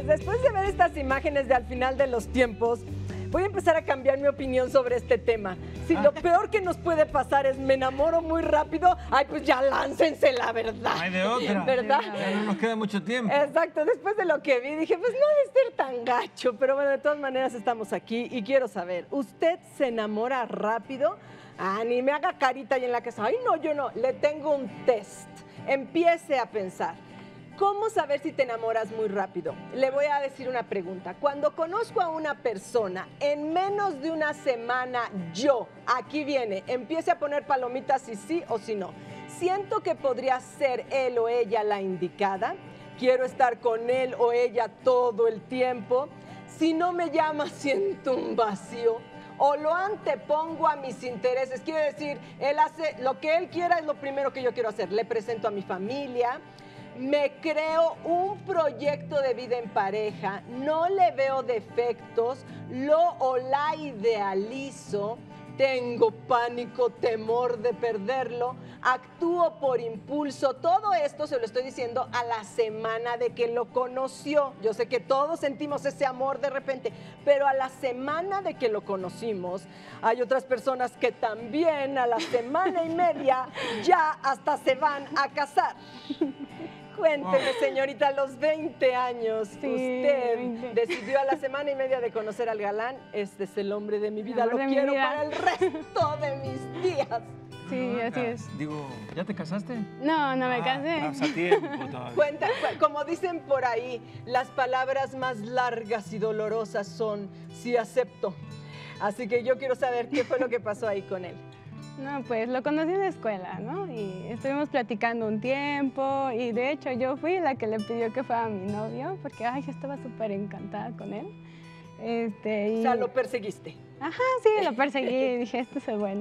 después de ver estas imágenes de al final de los tiempos, voy a empezar a cambiar mi opinión sobre este tema. Si lo peor que nos puede pasar es me enamoro muy rápido, ay, pues ya láncense la verdad. Ay, de otra. ¿Verdad? Ya no nos queda mucho tiempo. Exacto, después de lo que vi, dije, pues no debe ser tan gacho, pero bueno, de todas maneras estamos aquí y quiero saber, ¿usted se enamora rápido? Ah, ni me haga carita ahí en la casa. Ay, no, yo no, le tengo un test. Empiece a pensar. ¿Cómo saber si te enamoras muy rápido? Le voy a decir una pregunta. Cuando conozco a una persona, en menos de una semana, aquí viene, empiece a poner palomitas si sí o si no. Siento que podría ser él o ella la indicada. Quiero estar con él o ella todo el tiempo. Si no me llama, siento un vacío. O lo antepongo a mis intereses. Quiere decir, él hace lo que él quiera, es lo primero que yo quiero hacer. Le presento a mi familia. Me creo un proyecto de vida en pareja, no le veo defectos, lo o la idealizo, tengo pánico, temor de perderlo, actúo por impulso. Todo esto se lo estoy diciendo a la semana de que lo conoció. Yo sé que todos sentimos ese amor de repente, pero a la semana de que lo conocimos, hay otras personas que también a la semana y media ya hasta se van a casar. Cuénteme, señorita, a los 20 años, usted 20. decidió a la semana y media de conocer al galán, este es el hombre de mi vida, El lo amor de mi quiero vida. para el resto de mis días. Sí, así es. Digo, ¿ya te casaste? No, no me casé. Estás a tiempo todavía. Como dicen por ahí, las palabras más largas y dolorosas son sí acepto. Así que yo quiero saber qué fue lo que pasó ahí con él. No, pues lo conocí en la escuela, ¿no? Y estuvimos platicando un tiempo y de hecho yo fui la que le pidió que fuera mi novio porque, ay, yo estaba súper encantada con él. O sea, lo perseguiste. Ajá, sí, lo perseguí y dije, esto es bueno.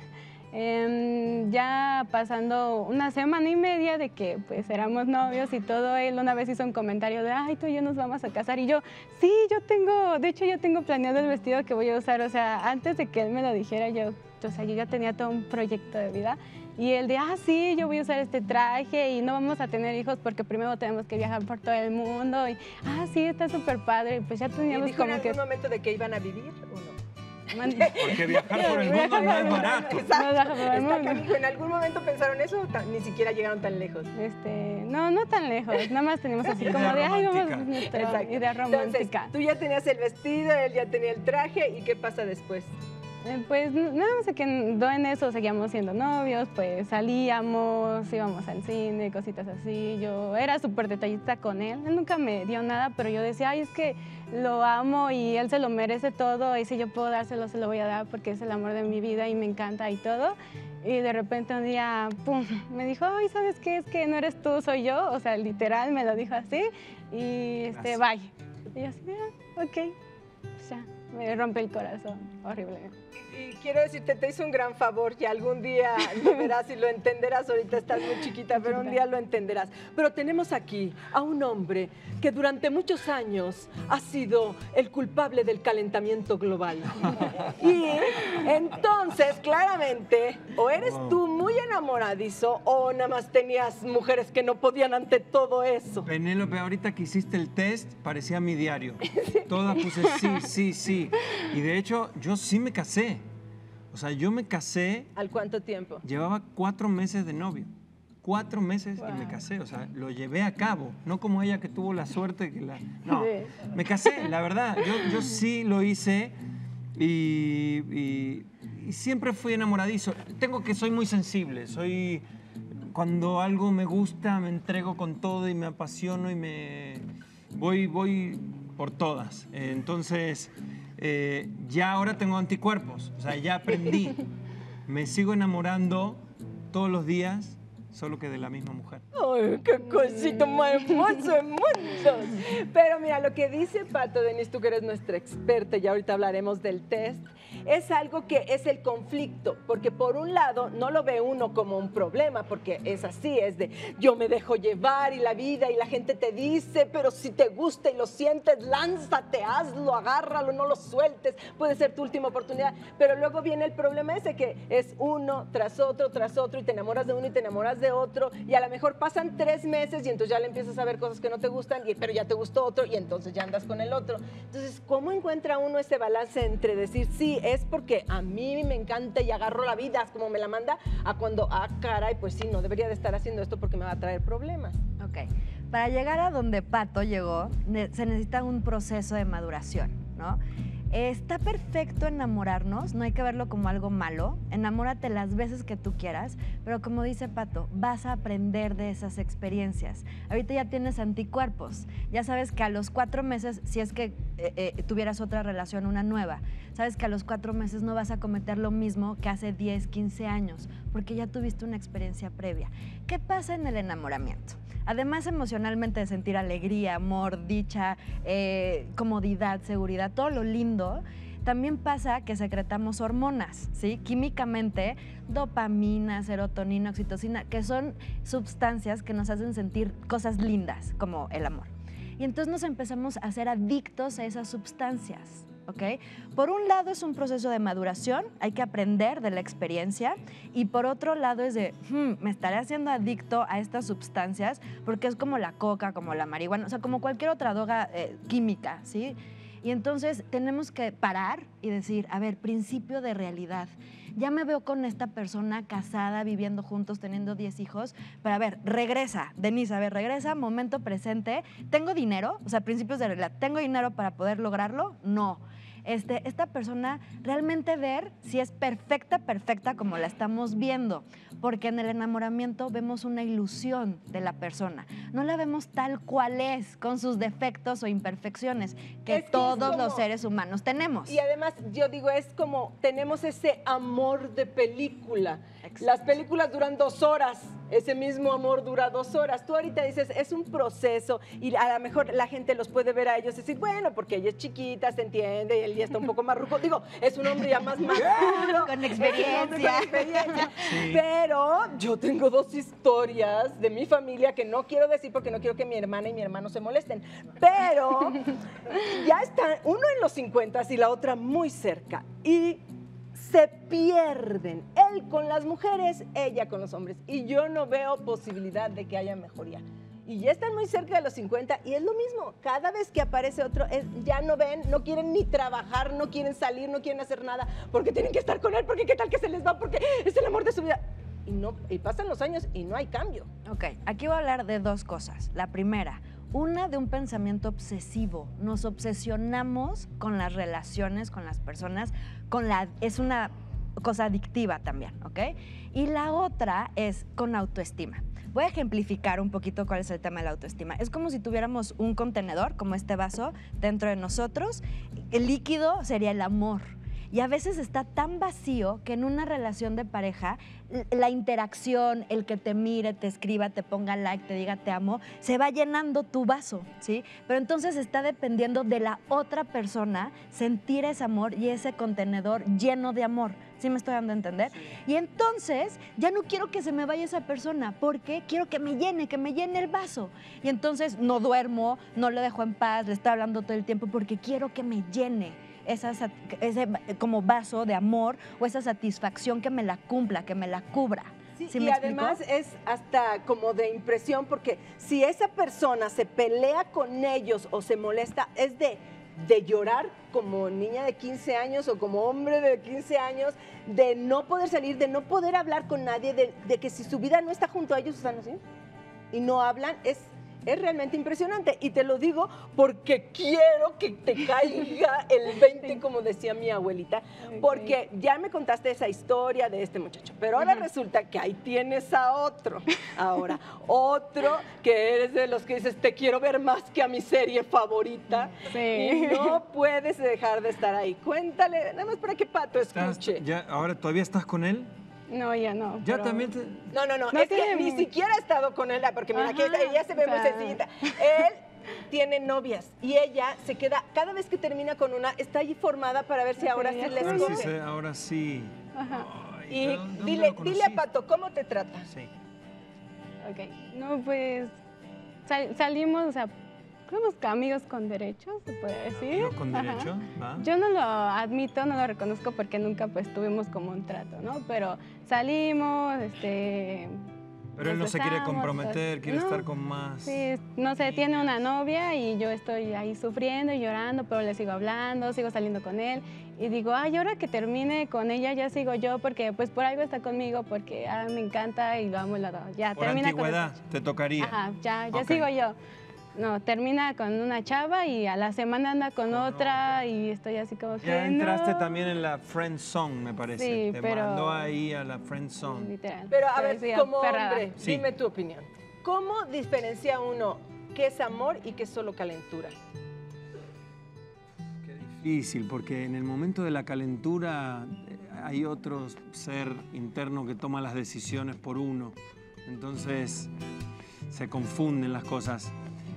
Ya pasando una semana y media de que pues éramos novios y todo, él una vez hizo un comentario de, ay, tú y yo nos vamos a casar. Y yo, sí, de hecho yo tengo planeado el vestido que voy a usar. O sea, antes de que él me lo dijera, yo ya tenía todo un proyecto de vida. Y él de, sí, yo voy a usar este traje y no vamos a tener hijos porque primero tenemos que viajar por todo el mundo. Y, sí, está súper padre. Pues ya teníamos ¿Y dijo como en algún momento de que iban a vivir o no? Porque viajar por el mundo no es barato. Exacto. por el mundo. Canijo. ¿En algún momento pensaron eso o ni siquiera llegaron tan lejos? No tan lejos, nada más teníamos así como de, ay, vamos a nuestra Exacto. idea romántica. Entonces, tú ya tenías el vestido, él ya tenía el traje, ¿y qué pasa después? Pues nada más se quedó en eso, seguíamos siendo novios, pues salíamos, íbamos al cine, cositas así. Yo era súper detallista con él nunca me dio nada, pero yo decía, ay, es que lo amo y él se lo merece todo y si yo puedo dárselo, se lo voy a dar porque es el amor de mi vida y me encanta y todo. Y de repente un día, pum, me dijo, ay, ¿sabes qué? Es que no eres tú, soy yo. O sea, literal me lo dijo así y bye. Y yo así, ok, pues ya, me rompe el corazón, horrible. Y quiero decirte, te hizo un gran favor y algún día lo verás y lo entenderás. Ahorita estás muy chiquita, pero un día lo entenderás. Pero tenemos aquí a un hombre que durante muchos años ha sido el culpable del calentamiento global. Y entonces, claramente, o eres tú muy enamoradizo o nada más tenías mujeres que no podían ante todo eso. Penélope, ahorita que hiciste el test, parecía mi diario. Todas puse sí. Y de hecho, yo sí me casé. O sea, yo me casé. ¿Al cuánto tiempo? Llevaba 4 meses de novio. 4 meses y me casé. O sea, lo llevé a cabo. No como ella que tuvo la suerte que la... No, me casé, la verdad. Yo sí lo hice y siempre fui enamoradizo. Soy muy sensible. Cuando algo me gusta, me entrego con todo y me apasiono y voy por todas. Entonces... ya ahora tengo anticuerpos, o sea, ya aprendí. Me sigo enamorando todos los días, solo que de la misma mujer. ¡Ay, qué cosito más hermoso, hermoso! Pero mira, lo que dice Pato, Denise, tú que eres nuestra experta y ahorita hablaremos del test, es algo que es el conflicto, porque por un lado no lo ve uno como un problema, porque es así, es de yo me dejo llevar y la vida y la gente te dice, pero si te gusta y lo sientes, lánzate, hazlo, agárralo, no lo sueltes, puede ser tu última oportunidad, pero luego viene el problema ese que es uno tras otro y te enamoras de uno y te enamoras de otro y a lo mejor pasan 3 meses y entonces ya le empiezas a ver cosas que no te gustan, pero ya te gustó otro y entonces ya andas con el otro. Entonces, ¿cómo encuentra uno ese balance entre decir, sí, es porque a mí me encanta y agarro la vida como me la manda, a cuando, caray, pues sí, no debería de estar haciendo esto porque me va a traer problemas? Ok, para llegar a donde Pato llegó, se necesita un proceso de maduración, ¿no? Está perfecto enamorarnos, no hay que verlo como algo malo, enamórate las veces que tú quieras, pero como dice Pato, vas a aprender de esas experiencias. Ahorita ya tienes anticuerpos, ya sabes que a los 4 meses, si es que tuvieras otra relación, una nueva, sabes que a los 4 meses no vas a cometer lo mismo que hace 10, 15 años, porque ya tuviste una experiencia previa. ¿Qué pasa en el enamoramiento? Además, emocionalmente, de sentir alegría, amor, dicha, comodidad, seguridad, todo lo lindo, también pasa que secretamos hormonas, ¿sí? Químicamente, dopamina, serotonina, oxitocina, que son sustancias que nos hacen sentir cosas lindas, como el amor. Y entonces nos empezamos a ser adictos a esas sustancias. ¿Ok? Por un lado es un proceso de maduración, hay que aprender de la experiencia, y por otro lado es de, me estaré haciendo adicto a estas sustancias porque es como la coca, como la marihuana, o sea, como cualquier otra droga química, ¿sí? Y entonces tenemos que parar y decir, a ver, principio de realidad. Ya me veo con esta persona casada, viviendo juntos, teniendo 10 hijos, pero a ver, regresa, Denise, a ver, regresa, momento presente. ¿Tengo dinero? O sea, principios de realidad. ¿Tengo dinero para poder lograrlo? No. Esta persona realmente ver si es perfecta como la estamos viendo, porque en el enamoramiento vemos una ilusión de la persona, no la vemos tal cual es, con sus defectos o imperfecciones que todos los seres humanos tenemos. Y además, yo digo, es como tenemos ese amor de película. Exacto. Las películas duran 2 horas, ese mismo amor dura 2 horas. Tú ahorita dices, es un proceso, y a lo mejor la gente los puede ver a ellos y decir, bueno, porque ella es chiquita, se entiende, y él ya está un poco más ruco. Digo, es un hombre ya más maduro. Con experiencia. Sí. Pero yo tengo 2 historias de mi familia que no quiero decir porque no quiero que mi hermana y mi hermano se molesten. Pero ya está uno en los 50 y la otra muy cerca. Y se pierden, él con las mujeres, ella con los hombres. Y yo no veo posibilidad de que haya mejoría. Y ya están muy cerca de los 50 y es lo mismo. Cada vez que aparece otro, ya no ven, no quieren ni trabajar, no quieren salir, no quieren hacer nada, porque tienen que estar con él, porque qué tal que se les va, porque es el amor de su vida. Y pasan los años y no hay cambio. Ok, aquí voy a hablar de 2 cosas. La primera, una de un pensamiento obsesivo. Nos obsesionamos con las relaciones, con las personas, es una cosa adictiva también, ¿ok? Y la otra es con autoestima. Voy a ejemplificar un poquito cuál es el tema de la autoestima. Es como si tuviéramos un contenedor, como este vaso, dentro de nosotros. El líquido sería el amor. Y a veces está tan vacío que en una relación de pareja, la interacción, el que te mire, te escriba, te ponga like, te diga te amo, se va llenando tu vaso, ¿sí? Pero entonces está dependiendo de la otra persona sentir ese amor y ese contenedor lleno de amor. ¿Sí me estoy dando a entender? Sí. Y entonces ya no quiero que se me vaya esa persona porque quiero que me llene el vaso. Y entonces no duermo, no lo dejo en paz, le estoy hablando todo el tiempo porque quiero que me llene ese como vaso de amor o esa satisfacción que me la cumpla, que me la cubra. Sí, ¿sí y además es hasta como de impresión porque si esa persona se pelea con ellos o se molesta, es de llorar como niña de 15 años o como hombre de 15 años, de no poder salir, de no poder hablar con nadie, de que si su vida no está junto a ellos, están así y no hablan, es realmente impresionante. Y te lo digo porque quiero que te caiga el 20, como decía mi abuelita, porque ya me contaste esa historia de este muchacho, pero ahora resulta que ahí tienes a otro, otro que eres de los que dices, te quiero ver más que a mi serie favorita, y no puedes dejar de estar ahí. Cuéntale, nada más para que Pato escuche. ¿Ahora todavía estás con él? No, ya no. ¿Ya también te...? No, es que ni siquiera ha estado con él, porque mira, aquí ella se ve muy sencillita. Él tiene novias y ella se queda, cada vez que termina con una, está ahí formada para ver si ahora sí les coge. Ahora sí. Ay, y dile a Pato, ¿cómo te trata? Sí. Ok, no, pues salimos, o sea, fuimos amigos con derechos, se puede decir. ¿Amigos con derecho? Yo no lo admito, no lo reconozco porque nunca pues tuvimos como un trato, ¿no? Pero salimos, Pero él no nos se quiere besamos, comprometer, quiere no. estar con más. Sí, no sé, tiene una novia y yo estoy ahí sufriendo y llorando, pero le sigo hablando, sigo saliendo con él. Y digo, ay, ahora que termine con ella ya sigo yo, porque pues por algo está conmigo, porque me encanta y lo amo, lo adoro. Ya, Por termina antigüedad, con te tocaría. Ajá, ya Ok. sigo yo. No, termina con una chava y a la semana anda con otra y estoy así como que Ya entraste no. también en la friend zone, me parece. Sí, te pero- mandó ahí a la friend zone. Literal. Pero a ver, sí, como aferrada. hombre, Sí. dime tu opinión. ¿Cómo diferencia uno qué es amor y qué es solo calentura? Qué difícil, porque en el momento de la calentura hay otro ser interno que toma las decisiones por uno. Entonces se confunden las cosas.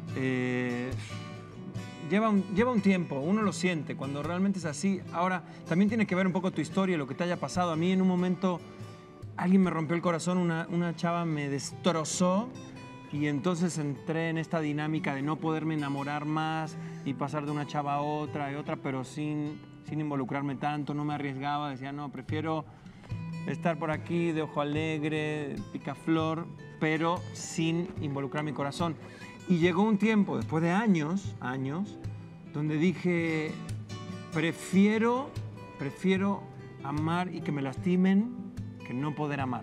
Lleva un tiempo, uno lo siente, cuando realmente es así. Ahora, también tiene que ver un poco tu historia, lo que te haya pasado. A mí en un momento alguien me rompió el corazón, una chava me destrozó y entonces entré en esta dinámica de no poderme enamorar más y pasar de una chava a otra y otra, pero sin involucrarme tanto, no me arriesgaba, decía, no, prefiero estar por aquí de ojo alegre, picaflor, pero sin involucrar mi corazón. Y llegó un tiempo, después de años, donde dije, prefiero amar y que me lastimen que no poder amar.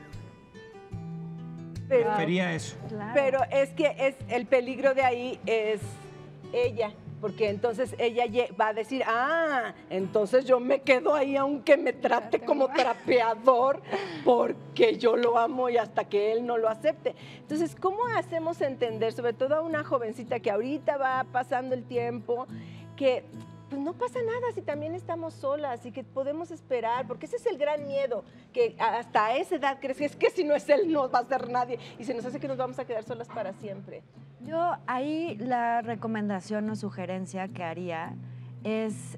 Pero, Prefería eso. Claro. pero es que el peligro de ahí es ella, porque entonces ella va a decir, entonces yo me quedo ahí aunque me trate como trapeador, porque yo lo amo y hasta que él no lo acepte. Entonces, ¿cómo hacemos entender, sobre todo a una jovencita que ahorita va pasando el tiempo, que pues no pasa nada si también estamos solas y que podemos esperar? Porque ese es el gran miedo, que hasta a esa edad crees que es que si no es él no va a ser nadie y se nos hace que nos vamos a quedar solas para siempre. Yo ahí la recomendación o sugerencia que haría es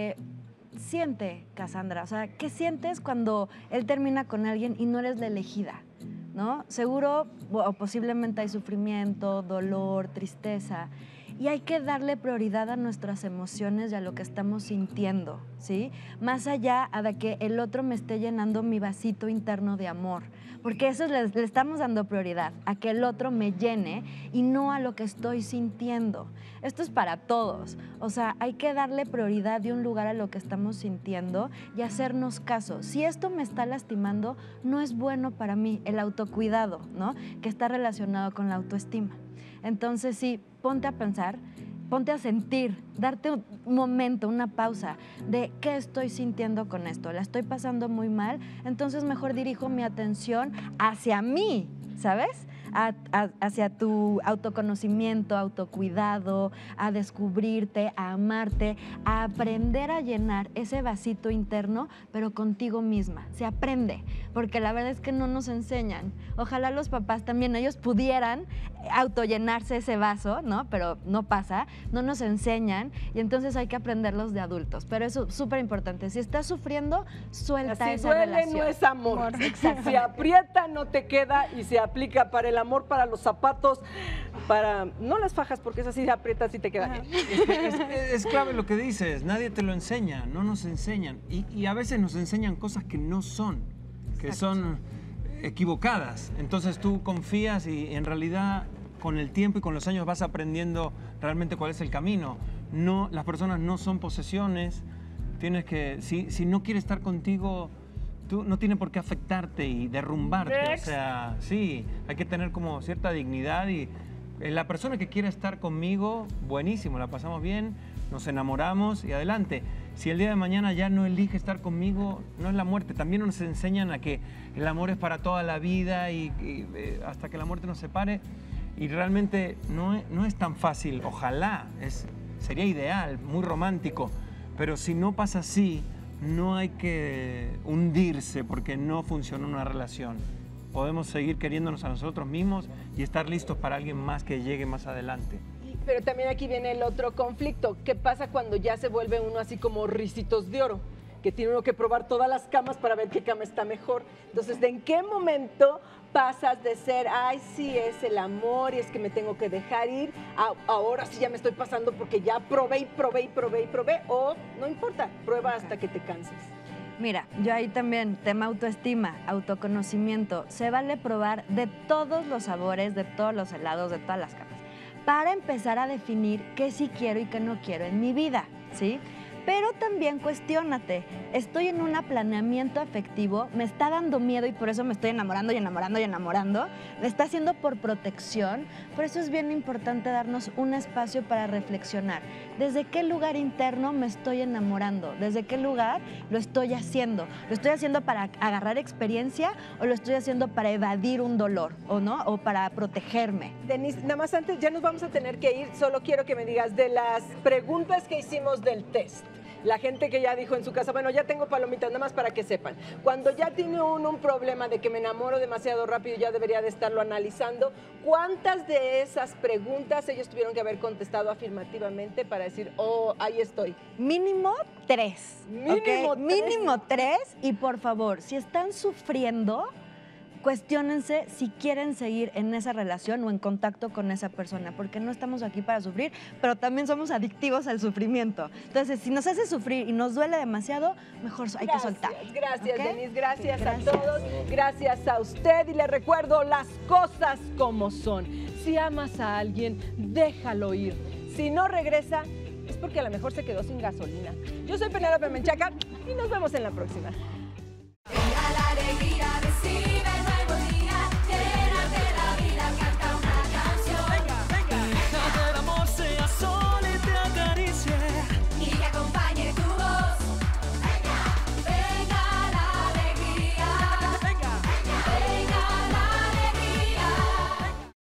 siente, Cassandra, o sea, ¿qué sientes cuando él termina con alguien y no eres la elegida? ¿No? Seguro o posiblemente hay sufrimiento, dolor, tristeza. Y hay que darle prioridad a nuestras emociones y a lo que estamos sintiendo, ¿sí? Más allá de que el otro me esté llenando mi vasito interno de amor. Porque eso le estamos dando prioridad, a que el otro me llene y no a lo que estoy sintiendo. Esto es para todos. O sea, hay que darle prioridad y un lugar a lo que estamos sintiendo y hacernos caso. Si esto me está lastimando, no es bueno para mí. El autocuidado, ¿no? Que está relacionado con la autoestima. Entonces, sí, ponte a pensar, ponte a sentir, darte un momento, una pausa de qué estoy sintiendo con esto. ¿La estoy pasando muy mal? Entonces mejor dirijo mi atención hacia mí, ¿sabes? Hacia tu autoconocimiento, autocuidado, a descubrirte, a amarte, a aprender a llenar ese vasito interno, pero contigo misma. Se aprende, porque la verdad es que no nos enseñan. Ojalá los papás también, ellos pudieran autollenarse ese vaso, ¿no? Pero no pasa, no nos enseñan y entonces hay que aprenderlos de adultos. Pero eso es súper importante. Si estás sufriendo, suelta Si esa duele, relación. no es amor. Si aprieta, no te queda y se aplica para el amor, para los zapatos, para... No las fajas, porque es así, de aprietas y te queda. Es clave lo que dices, nadie te lo enseña, no nos enseñan. Y a veces nos enseñan cosas que no son, que son equivocadas. Entonces tú confías y en realidad con el tiempo y con los años vas aprendiendo realmente cuál es el camino. No, las personas no son posesiones. Tienes que, si no quiere estar contigo, tú no tiene por qué afectarte y derrumbarte. Next. O sea, sí, hay que tener como cierta dignidad y la persona que quiera estar conmigo, buenísimo, la pasamos bien, nos enamoramos y adelante. Si el día de mañana ya no elige estar conmigo, no es la muerte. También nos enseñan a que el amor es para toda la vida y hasta que la muerte nos separe. Y realmente no es tan fácil. Ojalá, sería ideal, muy romántico. Pero si no pasa así, no hay que hundirse porque no funciona una relación. Podemos seguir queriéndonos a nosotros mismos y estar listos para alguien más que llegue más adelante. Pero también aquí viene el otro conflicto. ¿Qué pasa cuando ya se vuelve uno así como ricitos de oro? Que tiene uno que probar todas las camas para ver qué cama está mejor. Entonces, ¿de en qué momento pasas de ser, ay, sí, es el amor y es que me tengo que dejar ir, ahora sí ya me estoy pasando porque ya probé y probé y probé y probé, o no importa, prueba hasta que te canses? Mira, yo ahí también, tema autoestima, autoconocimiento. Se vale probar de todos los sabores, de todos los helados, de todas las capas, para empezar a definir qué sí quiero y qué no quiero en mi vida, ¿sí? Pero también cuestiónate, estoy en un planeamiento afectivo, me está dando miedo y por eso me estoy enamorando y enamorando y enamorando, me está haciendo por protección, por eso es bien importante darnos un espacio para reflexionar. ¿Desde qué lugar interno me estoy enamorando? ¿Desde qué lugar lo estoy haciendo? ¿Lo estoy haciendo para agarrar experiencia o lo estoy haciendo para evadir un dolor o no? ¿O para protegerme? Denise, nada más antes, ya nos vamos a tener que ir, solo quiero que me digas de las preguntas que hicimos del test. La gente que ya dijo en su casa, bueno, ya tengo palomitas, nada más para que sepan. Cuando ya tiene uno un problema de que me enamoro demasiado rápido, ya debería de estarlo analizando. ¿Cuántas de esas preguntas ellos tuvieron que haber contestado afirmativamente para decir, oh, ahí estoy? Mínimo 3. Mínimo ¿ok? Mínimo 3. Y por favor, si están sufriendo, cuestiónense si quieren seguir en esa relación o en contacto con esa persona, porque no estamos aquí para sufrir, pero también somos adictivos al sufrimiento. Entonces, si nos hace sufrir y nos duele demasiado, mejor hay que soltar. Gracias, ¿Ok? Denise, gracias Gracias. a todos, gracias a usted y le recuerdo las cosas como son. Si amas a alguien, déjalo ir. Si no regresa, es porque a lo mejor se quedó sin gasolina. Yo soy Penélope Menchaca y nos vemos en la próxima.